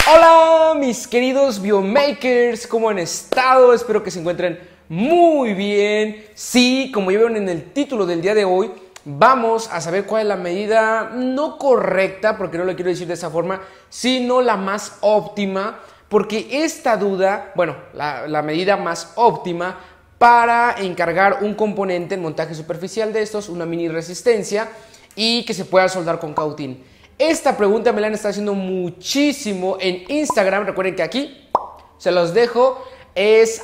Hola mis queridos biomakers, ¿cómo han estado? Espero que se encuentren muy bien. Sí, como ya vieron en el título del día de hoy, vamos a saber cuál es la medida no correcta, porque no lo quiero decir de esa forma, sino la más óptima, porque esta duda, bueno, la medida más óptima para encargar un componente en montaje superficial de estos, una mini resistencia, y que se pueda soldar con cautín. Esta pregunta me la han estado haciendo muchísimo en Instagram. Recuerden que aquí se los dejo. Es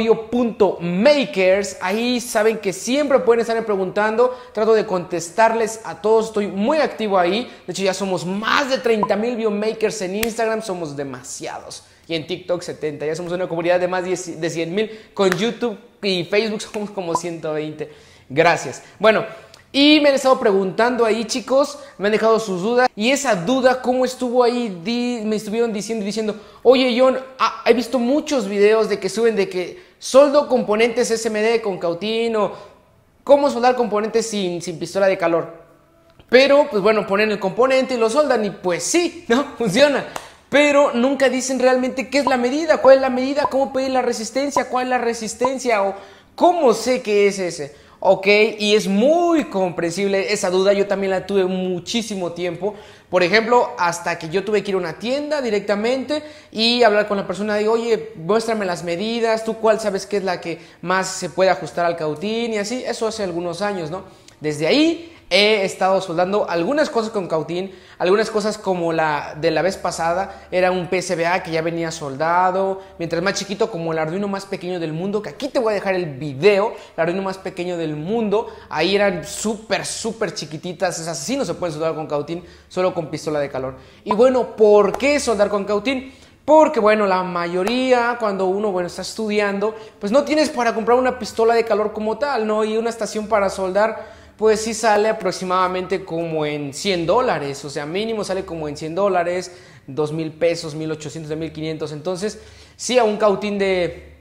@bio.makers. Ahí saben que siempre pueden estar preguntando. Trato de contestarles a todos. Estoy muy activo ahí. De hecho ya somos más de 30,000 biomakers en Instagram. Somos demasiados. Y en TikTok 70. Ya somos una comunidad de más de 100,000. Con YouTube y Facebook somos como 120. Gracias. Bueno, y me han estado preguntando ahí, chicos, me han dejado sus dudas. Y esa duda, ¿cómo estuvo ahí? Me estuvieron diciendo, oye, John, he visto muchos videos de que suben de que soldo componentes SMD con cautín o cómo soldar componentes sin pistola de calor. Pero, pues bueno, ponen el componente y lo soldan y pues sí, ¿no? Funciona. Pero nunca dicen realmente qué es la medida, cuál es la medida, cómo pedir la resistencia, cuál es la resistencia o cómo sé qué es ese. Ok, y es muy comprensible esa duda, yo también la tuve muchísimo tiempo. Por ejemplo, hasta que yo tuve que ir a una tienda directamente y hablar con la persona, digo, oye, muéstrame las medidas, tú cuál sabes que es la que más se puede ajustar al cautín y así, eso hace algunos años, ¿no? Desde ahí he estado soldando algunas cosas con cautín, algunas cosas como la de la vez pasada, era un PCBA que ya venía soldado, mientras más chiquito como el Arduino más pequeño del mundo, que aquí te voy a dejar el video, el Arduino más pequeño del mundo, ahí eran súper chiquititas, esas sí no se pueden soldar con cautín, solo con pistola de calor. Y bueno, ¿por qué soldar con cautín? Porque bueno, la mayoría cuando uno está estudiando, pues no tienes para comprar una pistola de calor como tal, ¿no? Y una estación para soldar, pues sí sale aproximadamente como en $100, o sea, mínimo sale como en $100, 2,000 pesos, 1,800, 1,500. Entonces, sí, a un cautín de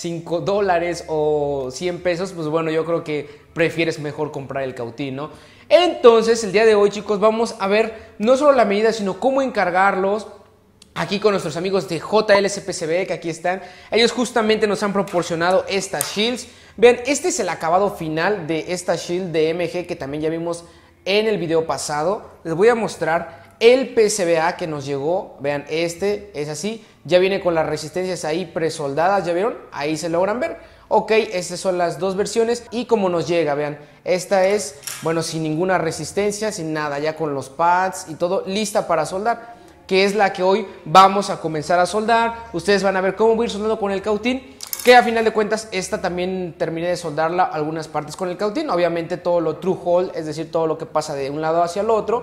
$5 o 100 pesos, pues bueno, yo creo que prefieres mejor comprar el cautín, ¿no? Entonces, el día de hoy, chicos, vamos a ver no solo la medida, sino cómo encargarlos. Aquí con nuestros amigos de JLSPCB, que aquí están, ellos justamente nos han proporcionado estas shields. Vean, este es el acabado final de esta shield de MG que también ya vimos en el video pasado. Les voy a mostrar el PCBA que nos llegó. Vean, este es así, ya viene con las resistencias ahí presoldadas, ¿ya vieron? Ahí se logran ver. Ok, estas son las dos versiones y como nos llega, vean, esta es, bueno, sin ninguna resistencia, sin nada, ya con los pads y todo, lista para soldar, que es la que hoy vamos a comenzar a soldar. Ustedes van a ver cómo voy a ir soldando con el cautín, que a final de cuentas esta también terminé de soldarla algunas partes con el cautín. Obviamente todo lo true hole, es decir, todo lo que pasa de un lado hacia el otro,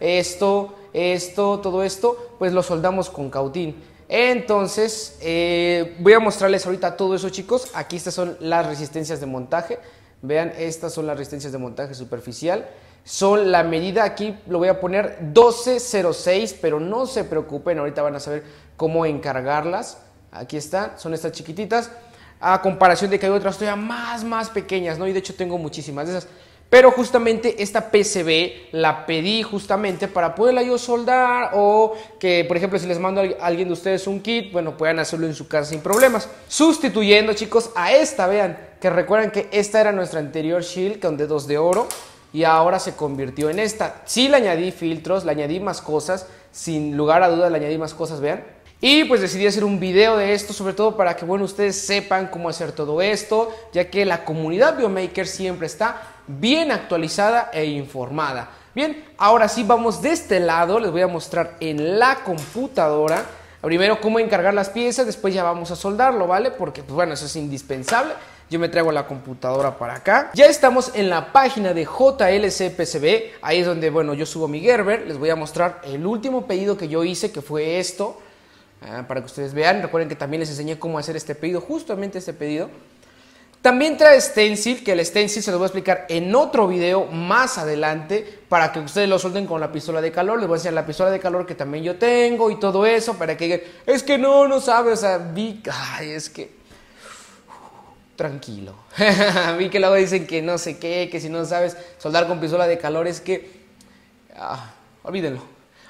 todo esto, pues lo soldamos con cautín. Entonces, voy a mostrarles ahorita todo eso, chicos. Aquí estas son las resistencias de montaje. Vean, estas son las resistencias de montaje superficial. Son la medida, aquí lo voy a poner 1206, pero no se preocupen, ahorita van a saber cómo encargarlas. Aquí están, son estas chiquititas, a comparación de que hay otras todavía más pequeñas, ¿no? Y de hecho tengo muchísimas de esas. Pero justamente esta PCB la pedí justamente para poderla yo soldar, o que, por ejemplo, si les mando a alguien de ustedes un kit, bueno, puedan hacerlo en su casa sin problemas. Sustituyendo, chicos, a esta, vean, que recuerdan que esta era nuestra anterior shield con dedos de oro. Y ahora se convirtió en esta. Sí le añadí filtros, le añadí más cosas. Sin lugar a dudas le añadí más cosas, vean. Y pues decidí hacer un video de esto, sobre todo para que, bueno, ustedes sepan cómo hacer todo esto, ya que la comunidad Biomaker siempre está bien actualizada e informada. Bien, ahora sí vamos de este lado, les voy a mostrar en la computadora. Primero cómo encargar las piezas, después ya vamos a soldarlo, ¿vale? Porque, pues bueno, eso es indispensable. Yo me traigo la computadora para acá. Ya estamos en la página de JLSPCB. Ahí es donde, bueno, yo subo mi Gerber. Les voy a mostrar el último pedido que yo hice, que fue esto. Para que ustedes vean. Recuerden que también les enseñé cómo hacer este pedido, justamente este pedido. También trae stencil, que el stencil se los voy a explicar en otro video más adelante, para que ustedes lo solden con la pistola de calor. Les voy a enseñar la pistola de calor que también yo tengo y todo eso, para que digan, es que no sabe, o sea, ay, es que... Tranquilo. Vi que luego dicen que no sé qué, que si no sabes soldar con pistola de calor es que... olvídenlo.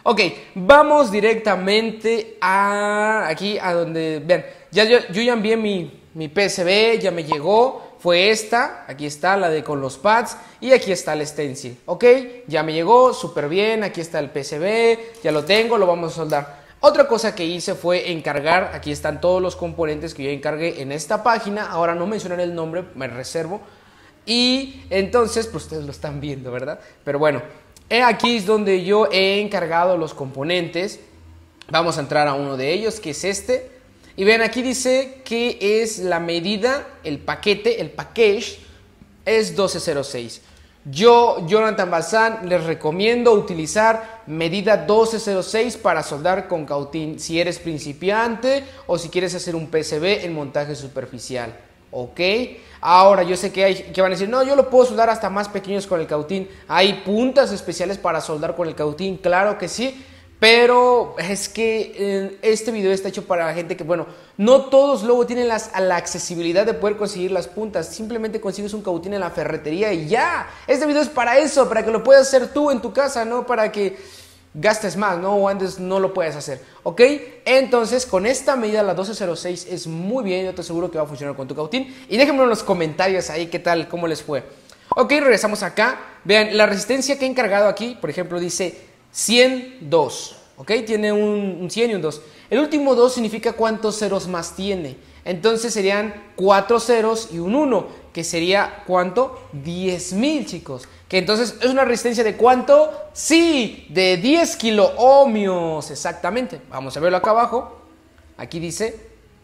Ok, vamos directamente a aquí, a donde, vean, yo ya envié mi PSB, ya me llegó, fue esta, aquí está la de con los pads y aquí está el stencil, ok, ya me llegó, súper bien, aquí está el PSB, ya lo tengo, lo vamos a soldar. Otra cosa que hice fue encargar, aquí están todos los componentes que yo encargué en esta página, ahora no mencionaré el nombre, me reservo, y entonces, pues ustedes lo están viendo, ¿verdad? Pero bueno, aquí es donde yo he encargado los componentes. Vamos a entrar a uno de ellos, que es este. Y vean, aquí dice que es la medida, el paquete, el package, es 1206. Yo, Jonathan Bazán, les recomiendo utilizar medida 1206 para soldar con cautín si eres principiante o si quieres hacer un PCB en montaje superficial. ¿Ok? Ahora yo sé que van a decir, no, yo lo puedo soldar hasta más pequeños con el cautín. Hay puntas especiales para soldar con el cautín, claro que sí. Pero es que este video está hecho para la gente que, bueno, no todos luego tienen la accesibilidad de poder conseguir las puntas. Simplemente consigues un cautín en la ferretería y ya. Este video es para eso, para que lo puedas hacer tú en tu casa, no para que gastes más, ¿no? O antes no lo puedes hacer, ¿ok? Entonces, con esta medida, la 1206 es muy bien. Yo te aseguro que va a funcionar con tu cautín. Y déjenme en los comentarios ahí qué tal, cómo les fue. Ok, regresamos acá. Vean, la resistencia que he encargado aquí, por ejemplo, dice 102, ¿ok? Tiene un 100 y un 2. El último 2 significa cuántos ceros más tiene. Entonces serían 4 ceros y un 1, que sería ¿cuánto? 10.000, chicos. Que entonces es una resistencia de ¿cuánto? Sí, de 10 kiloohmios, exactamente. Vamos a verlo acá abajo. Aquí dice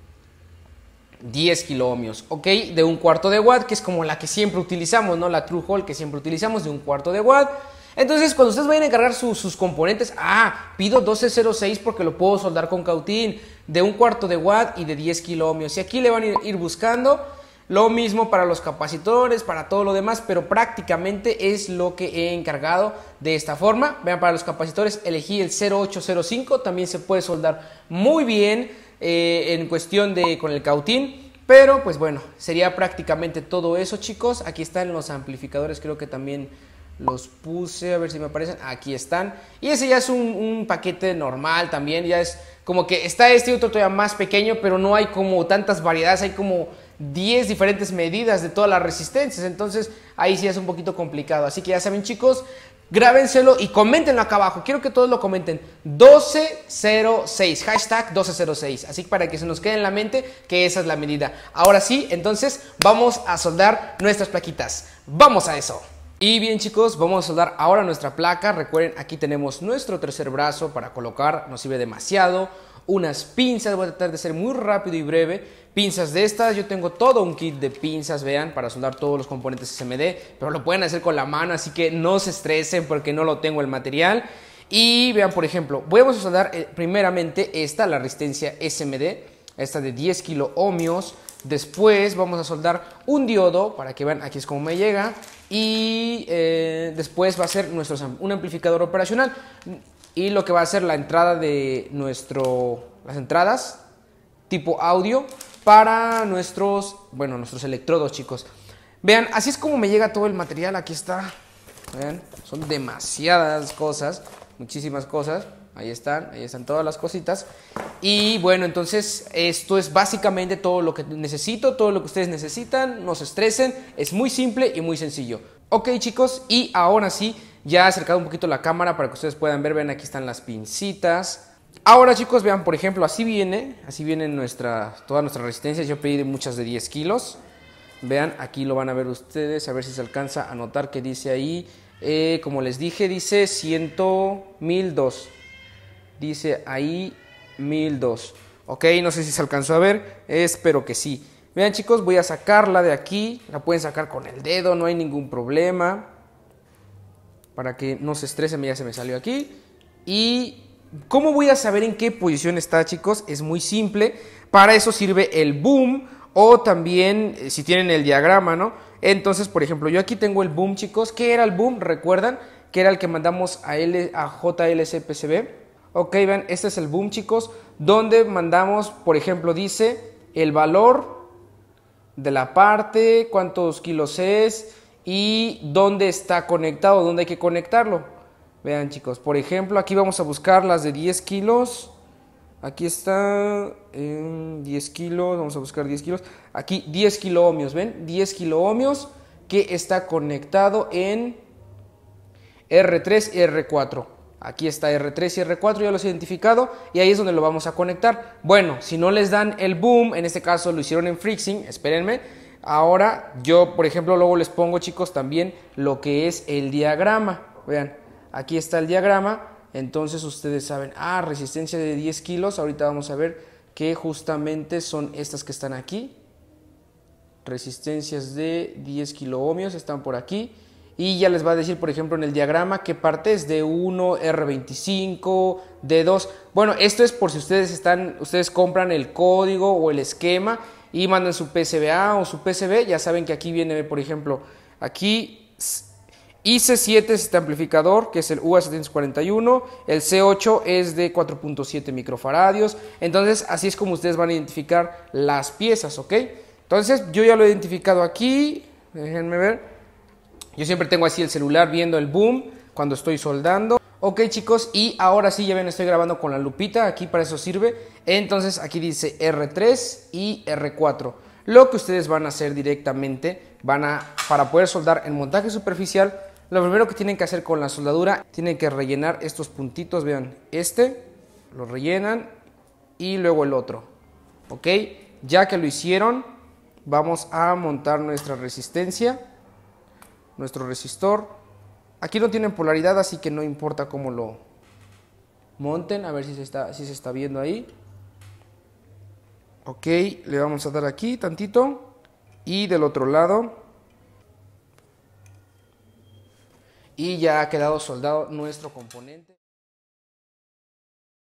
10 kiloohmios, ¿ok? De un cuarto de watt, que es como la que siempre utilizamos, ¿no? La True Hole que siempre utilizamos, de un cuarto de watt. Entonces, cuando ustedes vayan a encargar sus componentes, pido 1206 porque lo puedo soldar con cautín, de un cuarto de watt y de 10 kiloohmios. Y aquí le van a ir buscando lo mismo para los capacitores, para todo lo demás, pero prácticamente es lo que he encargado de esta forma. Vean, para los capacitores elegí el 0805, también se puede soldar muy bien en cuestión de con el cautín. Pero pues bueno, sería prácticamente todo eso, chicos. Aquí están los amplificadores, creo que también los puse, a ver si me aparecen, aquí están. Y ese ya es un paquete normal también, ya es como que está este otro todavía más pequeño, pero no hay como tantas variedades, hay como 10 diferentes medidas de todas las resistencias, entonces ahí sí es un poquito complicado. Así que ya saben, chicos, grábenselo y coméntenlo acá abajo, quiero que todos lo comenten, 1206, hashtag 1206, así para que se nos quede en la mente que esa es la medida. Ahora sí, entonces vamos a soldar nuestras plaquitas, vamos a eso. Y bien, chicos, vamos a soldar ahora nuestra placa. Recuerden, aquí tenemos nuestro tercer brazo para colocar, nos sirve demasiado. Unas pinzas, voy a tratar de ser muy rápido y breve. Pinzas de estas, yo tengo todo un kit de pinzas, vean, para soldar todos los componentes SMD, pero lo pueden hacer con la mano, así que no se estresen porque no lo tengo el material. Y vean, por ejemplo, vamos a soldar primeramente esta, la resistencia SMD, esta de 10 kiloohmios. Después vamos a soldar un diodo, para que vean, aquí es como me llega. Y después va a ser un amplificador operacional. Y lo que va a ser la entrada de las entradas tipo audio para nuestros electrodos, chicos. Vean, así es como me llega todo el material. Aquí está. Vean, son demasiadas cosas, muchísimas cosas. Ahí están todas las cositas. Y bueno, entonces esto es básicamente todo lo que necesito, todo lo que ustedes necesitan. No se estresen, es muy simple y muy sencillo. Ok, chicos, y ahora sí, ya he acercado un poquito la cámara para que ustedes puedan ver. Vean, aquí están las pincitas. Ahora, chicos, vean, por ejemplo, así vienen todas nuestras resistencias. Yo pedí muchas de 10 kilos. Vean, aquí lo van a ver ustedes, a ver si se alcanza a notar que dice ahí, como les dije, dice 1002. Dice ahí 1002. Ok, no sé si se alcanzó a ver, espero que sí. Vean, chicos, voy a sacarla de aquí. La pueden sacar con el dedo, no hay ningún problema. Para que no se estresen, ya se me salió aquí. Y ¿cómo voy a saber en qué posición está, chicos? Es muy simple. Para eso sirve el boom, o también si tienen el diagrama, ¿no? Entonces, por ejemplo, yo aquí tengo el boom, chicos. ¿Qué era el boom? ¿Recuerdan? Que era el que mandamos a JLC PCB. Ok, vean, este es el boom, chicos, donde mandamos, por ejemplo, dice el valor de la parte, cuántos kilos es y dónde está conectado, dónde hay que conectarlo. Vean chicos, por ejemplo, aquí vamos a buscar las de 10 kilos. Aquí está 10 kilos, vamos a buscar 10 kilos. Aquí 10 kiloohmios, ¿ven? 10 kiloohmios que está conectado en R3 y R4. Aquí está R3 y R4, ya los he identificado y ahí es donde lo vamos a conectar. Bueno, si no les dan el boom, en este caso lo hicieron en FreeSync, espérenme. Ahora yo, por ejemplo, luego les pongo, chicos, también lo que es el diagrama. Vean, aquí está el diagrama. Entonces ustedes saben, resistencia de 10 kilos. Ahorita vamos a ver que justamente son estas que están aquí. Resistencias de 10 kiloohmios están por aquí. Y ya les va a decir, por ejemplo, en el diagrama qué parte es D1, R25, D2. Bueno, esto es por si ustedes compran el código o el esquema y mandan su PCBA o su PCB. Ya saben que aquí viene, por ejemplo, aquí IC7 es este amplificador, que es el UA741. El C8 es de 4.7 microfaradios. Entonces, así es como ustedes van a identificar las piezas, ¿ok? Entonces, yo ya lo he identificado aquí. Déjenme ver. Yo siempre tengo así el celular viendo el boom cuando estoy soldando. Ok chicos, y ahora sí, ya ven, estoy grabando con la lupita, aquí para eso sirve. Entonces aquí dice R3 y R4. Lo que ustedes van a hacer directamente, para poder soldar en montaje superficial, lo primero que tienen que hacer con la soldadura, tienen que rellenar estos puntitos, vean, lo rellenan y luego el otro. Ok, ya que lo hicieron, vamos a montar nuestra resistencia. Nuestro resistor. Aquí no tienen polaridad, así que no importa cómo lo monten. A ver si se está viendo ahí. Ok, le vamos a dar aquí tantito. Y del otro lado. Y ya ha quedado soldado nuestro componente.